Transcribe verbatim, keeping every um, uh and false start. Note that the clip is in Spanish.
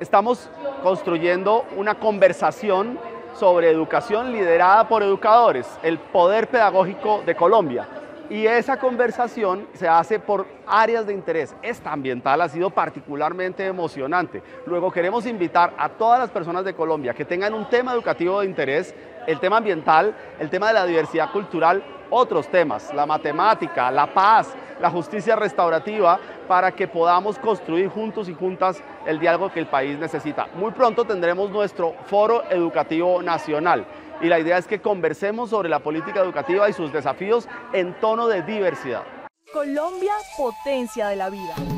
Estamos construyendo una conversación sobre educación liderada por educadores, el poder pedagógico de Colombia. Y esa conversación se hace por áreas de interés. Esta ambiental ha sido particularmente emocionante. Luego queremos invitar a todas las personas de Colombia que tengan un tema educativo de interés, el tema ambiental, el tema de la diversidad cultural, otros temas, la matemática, la paz, la justicia restaurativa, para que podamos construir juntos y juntas el diálogo que el país necesita. Muy pronto tendremos nuestro Foro Educativo Nacional. Y la idea es que conversemos sobre la política educativa y sus desafíos en tono de diversidad. Colombia, potencia de la vida.